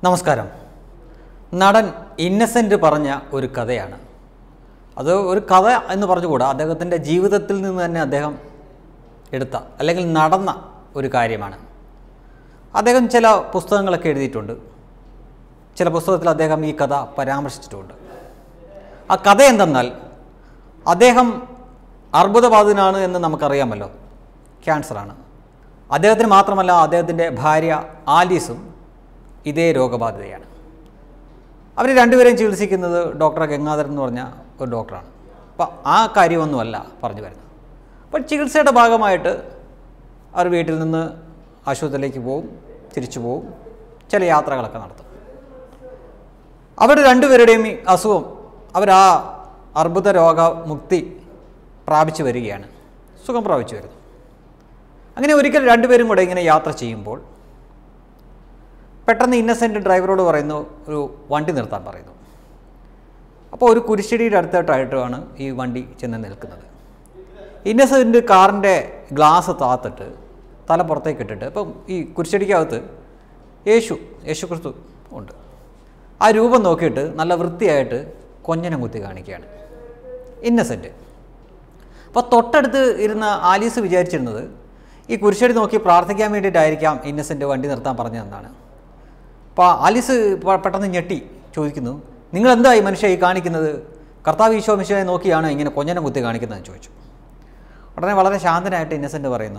നമസ്കാരം. നടൻ ഇന്നസെൻ്റ് പറഞ്ഞ ഒരു കഥയാണ്. അത് ഒരു കഥ എന്ന് പറഞ്ഞുകൂടാ, അദ്ദേഹത്തിൻ്റെ ജീവിതത്തിൽ നിന്ന് തന്നെ അദ്ദേഹം എടുത്ത അല്ലെങ്കിൽ നടന്ന ഒരു കാര്യമാണ്. അദ്ദേഹം ചില പുസ്തകങ്ങളൊക്കെ എഴുതിയിട്ടുണ്ട്. ചില പുസ്തകത്തിൽ അദ്ദേഹം ഈ കഥ പരാമർശിച്ചിട്ടുണ്ട്. ആ കഥ എന്തെന്നാൽ, അദ്ദേഹം അർബുദബാധിതനാണ് എന്ന് നമുക്കറിയാമല്ലോ, ക്യാൻസറാണ്. അദ്ദേഹത്തിന് മാത്രമല്ല, അദ്ദേഹത്തിൻ്റെ ഭാര്യ ആലീസും ഇതേ രോഗബാധിതയാണ്. അവർ രണ്ടുപേരെയും ചികിത്സിക്കുന്നത് ഡോക്ടർ ഗംഗാധരൻ എന്ന് പറഞ്ഞ ഒരു ഡോക്ടറാണ്. അപ്പോൾ ആ കാര്യമൊന്നുമല്ല പറഞ്ഞു വരുന്നത്. അപ്പോൾ ചികിത്സയുടെ ഭാഗമായിട്ട് അവർ വീട്ടിൽ നിന്ന് ആശുപത്രിയിലേക്ക് പോവും, തിരിച്ചു പോവും, ചില യാത്രകളൊക്കെ നടത്തും. അവർ രണ്ടുപേരുടെയും അസുഖം, അവരാ അർബുദ രോഗമുക്തി പ്രാപിച്ചു വരികയാണ്, സുഖം പ്രാപിച്ചു വരുന്നു. അങ്ങനെ ഒരിക്കൽ രണ്ടുപേരും കൂടെ ഇങ്ങനെ യാത്ര ചെയ്യുമ്പോൾ പെട്ടെന്ന് ഇന്നസെൻ്റ് ഡ്രൈവറോട് പറയുന്നു, ഒരു വണ്ടി നിർത്താൻ പറയുന്നു. അപ്പോൾ ഒരു കുരിശടിയുടെ അടുത്തായിട്ടാണ് ഈ വണ്ടി ചെന്ന് നിൽക്കുന്നത്. ഇന്നസെൻ്റ് കാറിൻ്റെ ഗ്ലാസ് താത്തിട്ട് തല പുറത്തേക്ക് ഇട്ടിട്ട്, ഇപ്പം ഈ കുരിശടിക്കകത്ത് യേശു ക്രിസ്തു ഉണ്ട്. ആ രൂപം നോക്കിയിട്ട് നല്ല വൃത്തിയായിട്ട് കൊഞ്ഞനം കുത്തി കാണിക്കുകയാണ് ഇന്നസെൻ്റ്. അപ്പോൾ തൊട്ടടുത്ത് ഇരുന്ന ആലീസ് വിചാരിച്ചിരുന്നത് ഈ കുരിശടി നോക്കി പ്രാർത്ഥിക്കാൻ വേണ്ടിയിട്ടായിരിക്കാം ഇന്നസെൻ്റ് വണ്ടി നിർത്താൻ പറഞ്ഞതെന്നാണ്. അപ്പോൾ ആലീസ് പെട്ടെന്ന് ഞെട്ടി ചോദിക്കുന്നു, നിങ്ങളെന്തായി മനുഷ്യ ഈ കാണിക്കുന്നത്? കർത്താവ് ഈശോ മിശിഹായെ നോക്കിയാണ് ഇങ്ങനെ കൊഞ്ഞനം കുത്തി കാണിക്കുന്നതെന്ന് ചോദിച്ചു. ഉടനെ വളരെ ശാന്തനായിട്ട് ഇന്നസെൻ്റ് പറയുന്നു,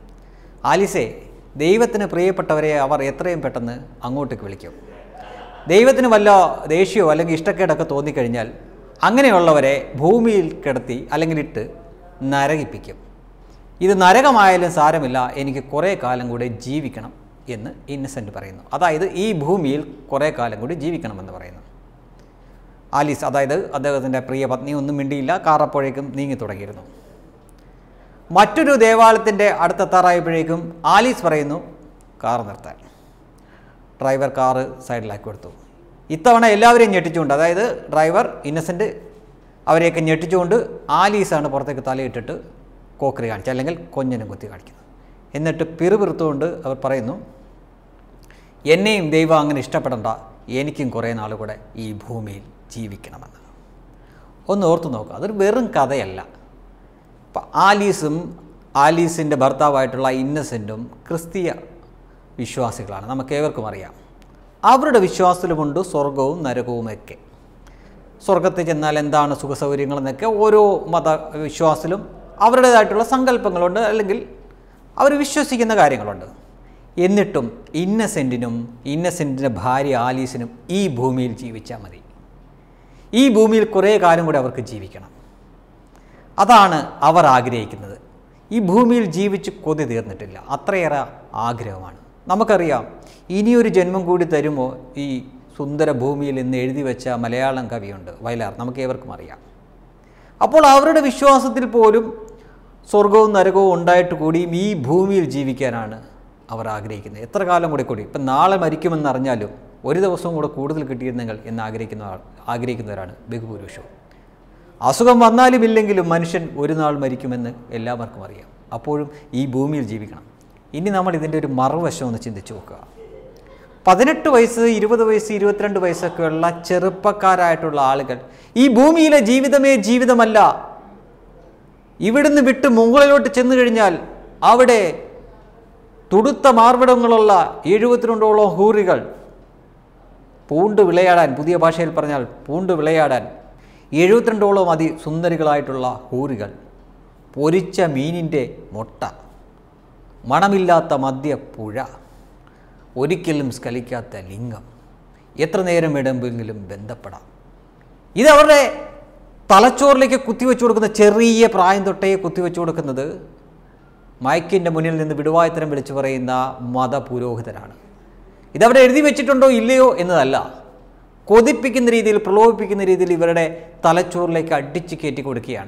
ആലീസേ, ദൈവത്തിന് പ്രിയപ്പെട്ടവരെ അവർ എത്രയും പെട്ടെന്ന് അങ്ങോട്ടേക്ക് വിളിക്കും. ദൈവത്തിന് വല്ല ദേഷ്യമോ അല്ലെങ്കിൽ ഇഷ്ടക്കേടൊക്കെ തോന്നിക്കഴിഞ്ഞാൽ അങ്ങനെയുള്ളവരെ ഭൂമിയിൽ കിടത്തി അല്ലെങ്കിൽ ഇട്ട് നരകിപ്പിക്കും. ഇത് നരകമായാലും സാരമില്ല, എനിക്ക് കുറേ കാലം കൂടെ ജീവിക്കണം എന്ന് ഇന്നസെൻ്റ് പറയുന്നു. അതായത് ഈ ഭൂമിയിൽ കുറേ കാലം കൂടി ജീവിക്കണമെന്ന് പറയുന്നു. ആലീസ്, അതായത് അദ്ദേഹത്തിൻ്റെ പ്രിയ പത്നി, ഒന്നും മിണ്ടിയില്ല. കാർ അപ്പോഴേക്കും നീങ്ങി തുടങ്ങിയിരുന്നു. മറ്റൊരു ദേവാലയത്തിൻ്റെ അടുത്തെത്താറായപ്പോഴേക്കും ആലീസ് പറയുന്നു കാർ നിർത്താൻ. ഡ്രൈവർ കാറ് സൈഡിലാക്കി കൊടുത്തു. ഇത്തവണ എല്ലാവരെയും ഞെട്ടിച്ചുകൊണ്ട്, അതായത് ഡ്രൈവർ, ഇന്നസെൻ്റ് അവരെയൊക്കെ ഞെട്ടിച്ചുകൊണ്ട് ആലീസാണ് പുറത്തേക്ക് തലയിട്ടിട്ട് കോക്കറി കാണിച്ചത്, അല്ലെങ്കിൽ കൊഞ്ഞനം കുത്തി കാണിക്കുന്നത്. എന്നിട്ട് പിറുപിറുത്തുകൊണ്ട് അവർ പറയുന്നു, എന്നെയും ദൈവം അങ്ങനെ ഇഷ്ടപ്പെടണ്ട, എനിക്കും കുറേ നാൾ കൂടെ ഈ ഭൂമിയിൽ ജീവിക്കണമെന്ന്. ഒന്ന് ഓർത്തു നോക്കുക, അതൊരു വെറും കഥയല്ല. ഇപ്പം ആലീസിൻ്റെ ഭർത്താവായിട്ടുള്ള ഇന്നസെൻറ്റും ക്രിസ്തീയ വിശ്വാസികളാണ്, നമുക്കേവർക്കും അറിയാം. അവരുടെ വിശ്വാസത്തിലുമുണ്ട് സ്വർഗവും നരകവുമൊക്കെ. സ്വർഗത്തിൽ ചെന്നാൽ എന്താണ് സുഖസൗകര്യങ്ങളെന്നൊക്കെ ഓരോ മതവിശ്വാസത്തിലും അവരുടേതായിട്ടുള്ള സങ്കല്പങ്ങളുണ്ട്, അല്ലെങ്കിൽ അവർ വിശ്വസിക്കുന്ന കാര്യങ്ങളുണ്ട്. എന്നിട്ടും ഇന്നസെൻറ്റിൻ്റെ ഭാര്യ ആലീസിനും ഈ ഭൂമിയിൽ ജീവിച്ചാൽ മതി. ഈ ഭൂമിയിൽ കുറേ കാലം കൂടി അവർക്ക് ജീവിക്കണം. അതാണ് അവർ ആഗ്രഹിക്കുന്നത്. ഈ ഭൂമിയിൽ ജീവിച്ച് കൊതി തീർന്നിട്ടില്ല, അത്രയേറെ ആഗ്രഹമാണ്. നമുക്കറിയാം, ഇനിയൊരു ജന്മം കൂടി തരുമോ ഈ സുന്ദര ഭൂമിയിൽ എന്ന് എഴുതി വെച്ച മലയാളം കവിയുണ്ട്, വയലാർ, നമുക്ക് ഏവർക്കും അറിയാം. അപ്പോൾ അവരുടെ വിശ്വാസത്തിൽ പോലും സ്വർഗവും നരകവും ഉണ്ടായിട്ട് കൂടിയും ഈ ഭൂമിയിൽ ജീവിക്കാനാണ് അവർ ആഗ്രഹിക്കുന്നത്. എത്ര കാലം കൂടി ഇപ്പം നാളെ മരിക്കുമെന്നറിഞ്ഞാലും ഒരു ദിവസവും കൂടെ കൂടുതൽ കിട്ടിയിരുന്നെങ്കിൽ എന്ന് ആഗ്രഹിക്കുന്നവരാണ് ബഹുഭൂരിപക്ഷവും. അസുഖം വന്നാലും ഇല്ലെങ്കിലും മനുഷ്യൻ ഒരു നാൾ മരിക്കുമെന്ന് എല്ലാവർക്കും അറിയാം. അപ്പോഴും ഈ ഭൂമിയിൽ ജീവിക്കണം. ഇനി നമ്മൾ ഇതിൻ്റെ ഒരു മറുവശം ഒന്ന് ചിന്തിച്ചു നോക്കുക. 18 വയസ്സ്, 20 വയസ്സ്, 22 വയസ്സൊക്കെയുള്ള ചെറുപ്പക്കാരായിട്ടുള്ള ആളുകൾ, ഈ ഭൂമിയിലെ ജീവിതമേ ജീവിതമല്ല, ഇവിടുന്ന് വിട്ട് മുകളിലോട്ട് ചെന്നു കഴിഞ്ഞാൽ അവിടെ തുടുത്ത മാർവിടങ്ങളുള്ള 72ഓളം ഹൂറികൾ പൂണ്ട് വിളയാടാൻ, പുതിയ ഭാഷയിൽ പറഞ്ഞാൽ പൂണ്ട് വിളയാടാൻ 72ഓളം അതിസുന്ദരികളായിട്ടുള്ള ഹൂറികൾ, പൊരിച്ച മീനിൻ്റെ മുട്ട, മണമില്ലാത്ത മദ്യപ്പുഴ, ഒരിക്കലും സ്കലിക്കാത്ത ലിംഗം, എത്ര നേരം വേണമെങ്കിലും ബന്ധപ്പെടാം. ഇതവരുടെ തലച്ചോറിലേക്ക് കുത്തിവെച്ചു കൊടുക്കുന്ന, ചെറിയ പ്രായം തൊട്ടേ കുത്തിവെച്ചു കൊടുക്കുന്നത് മയക്കിൻ്റെ മുന്നിൽ നിന്ന് വിടുവായത്തരം വിളിച്ചു പറയുന്ന മതപുരോഹിതരാണ്. ഇതവിടെ എഴുതി വെച്ചിട്ടുണ്ടോ ഇല്ലയോ എന്നതല്ല, കൊതിപ്പിക്കുന്ന രീതിയിൽ, പ്രലോഭിപ്പിക്കുന്ന രീതിയിൽ ഇവരുടെ തലച്ചോറിലേക്ക് അടിച്ച് കയറ്റി കൊടുക്കുകയാണ്.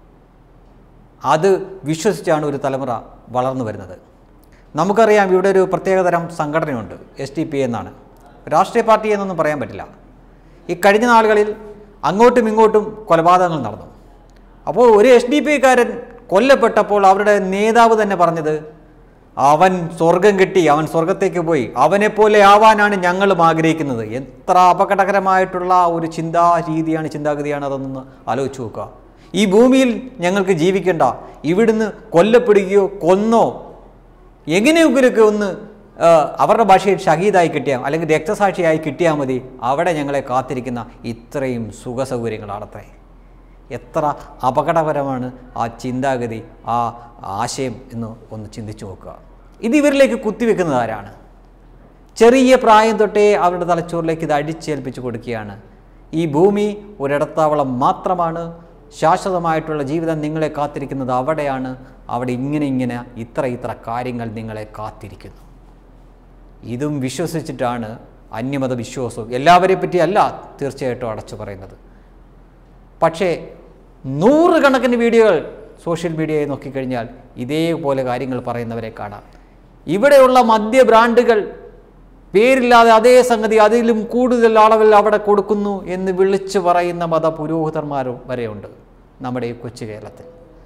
അത് വിശ്വസിച്ചാണ് ഒരു തലമുറ വളർന്നു വരുന്നത്. നമുക്കറിയാം, ഇവിടെ ഒരു പ്രത്യേകതരം സംഘടനയുണ്ട്, SDP എന്നാണ്. രാഷ്ട്രീയ പാർട്ടി എന്നൊന്നും പറയാൻ പറ്റില്ല. ഈ കഴിഞ്ഞ നാളുകളിൽ അങ്ങോട്ടും ഇങ്ങോട്ടും കൊലപാതകങ്ങൾ നടന്നു. അപ്പോൾ ഒരു SDP കാരൻ കൊല്ലപ്പെട്ടപ്പോൾ അവരുടെ നേതാവ് തന്നെ പറഞ്ഞത്, അവൻ സ്വർഗം കിട്ടി, അവൻ സ്വർഗത്തേക്ക് പോയി, അവനെപ്പോലെ ആവാനാണ് ഞങ്ങളും ആഗ്രഹിക്കുന്നത്. എത്ര അപകടകരമായിട്ടുള്ള ഒരു ചിന്താഗതിയാണ് അതൊന്ന് ആലോചിച്ച് നോക്കുക. ഈ ഭൂമിയിൽ ഞങ്ങൾക്ക് ജീവിക്കേണ്ട, ഇവിടുന്ന് കൊല്ലപ്പെടുകയോ കൊന്നോ എങ്ങനെയൊക്കെ ഒന്ന് അവരുടെ ഭാഷയിൽ ഷഹീദായി കിട്ടിയാൽ അല്ലെങ്കിൽ രക്തസാക്ഷിയായി കിട്ടിയാൽ മതി, അവിടെ ഞങ്ങളെ കാത്തിരിക്കുന്ന ഇത്രയും സുഖസൗകര്യങ്ങളാണത്രേ. എത്ര അപകടകരമാണ് ആ ചിന്താഗതി, ആ ആശയം എന്ന് ഒന്ന് ചിന്തിച്ചു നോക്കുക. ഇത് ഇവരിലേക്ക് കുത്തിവെക്കുന്നത് ആരാണ്? ചെറിയ പ്രായം തൊട്ടേ അവരുടെ തലച്ചോറിലേക്ക് ഇത് അടിച്ചേൽപ്പിച്ച് കൊടുക്കുകയാണ്. ഈ ഭൂമി ഒരിടത്താവളം മാത്രമാണ്, ശാശ്വതമായിട്ടുള്ള ജീവിതം നിങ്ങളെ കാത്തിരിക്കുന്നത് അവിടെയാണ്, അവിടെ ഇങ്ങനെ ഇത്ര കാര്യങ്ങൾ നിങ്ങളെ കാത്തിരിക്കുന്നു. ഇതും വിശ്വസിച്ചിട്ടാണ് അന്യമത വിശ്വാസവും എല്ലാവരെ പറ്റിയല്ല തീർച്ചയായിട്ടും അടച്ചു പറയുന്നത്. പക്ഷേ 100 കണക്കിന് വീഡിയോകൾ സോഷ്യൽ മീഡിയയിൽ നോക്കിക്കഴിഞ്ഞാൽ ഇതേപോലെ കാര്യങ്ങൾ പറയുന്നവരെ കാണാം. ഇവിടെയുള്ള മദ്യ ബ്രാൻഡുകൾ പേരില്ലാതെ അതേ സംഗതി അതിലും കൂടുതൽ അളവിൽ അവിടെ കൊടുക്കുന്നു എന്ന് വിളിച്ചു പറയുന്ന മതപുരോഹിതന്മാരും വരെയുണ്ട് നമ്മുടെ ഈ കൊച്ചു കേരളത്തിൽ.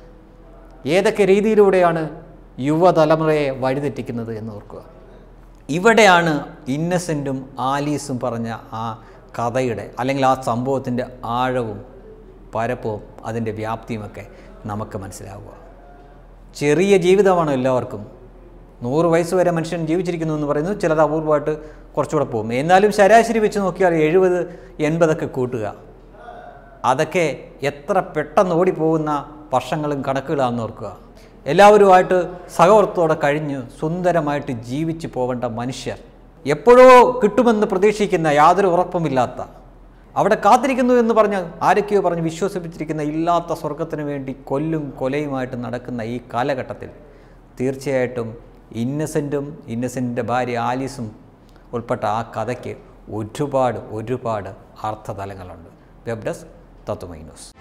ഏതൊക്കെ രീതിയിലൂടെയാണ് യുവതലമുറയെ വഴിതെറ്റിക്കുന്നത് എന്ന് ഓർക്കുക. ഇവിടെയാണ് ഇന്നസെൻറ്റും ആലീസും പറഞ്ഞ ആ കഥയുടെ അല്ലെങ്കിൽ ആ സംഭവത്തിൻ്റെ ആഴവും പരപ്പവും അതിൻ്റെ വ്യാപ്തിയുമൊക്കെ നമുക്ക് മനസ്സിലാവുക. ചെറിയ ജീവിതമാണ് എല്ലാവർക്കും. 100 വയസ്സ് വരെ മനുഷ്യൻ ജീവിച്ചിരിക്കുന്നു എന്ന് പറയുന്നു. ചിലത് അപൂർവമായിട്ട് കുറച്ചുകൂടെ പോകും. എന്നാലും ശരാശരി വെച്ച് നോക്കിയാൽ 70-80 കൂട്ടുക. അതൊക്കെ എത്ര പെട്ടെന്ന് ഓടിപ്പോകുന്ന വർഷങ്ങളും കണക്കുകളാണെന്ന് ഓർക്കുക. എല്ലാവരുമായിട്ട് സഹവർത്തോടെ കഴിഞ്ഞ് സുന്ദരമായിട്ട് ജീവിച്ചു പോകേണ്ട മനുഷ്യർ എപ്പോഴോ കിട്ടുമെന്ന് പ്രതീക്ഷിക്കുന്ന, യാതൊരു ഉറപ്പുമില്ലാത്ത, അവിടെ കാത്തിരിക്കുന്നു എന്ന് പറഞ്ഞ് ആരൊക്കെയോ പറഞ്ഞ് വിശ്വസിപ്പിച്ചിരിക്കുന്ന ഇല്ലാത്ത സ്വർഗത്തിന് വേണ്ടി കൊലയുമായിട്ട് നടക്കുന്ന ഈ കാലഘട്ടത്തിൽ തീർച്ചയായിട്ടും ഇന്നസെൻറ്റിൻ്റെ ഭാര്യ ആലീസും ഉൾപ്പെട്ട ആ കഥയ്ക്ക് ഒരുപാട് അർത്ഥതലങ്ങളുണ്ട്. Web desk Tatwamayi news.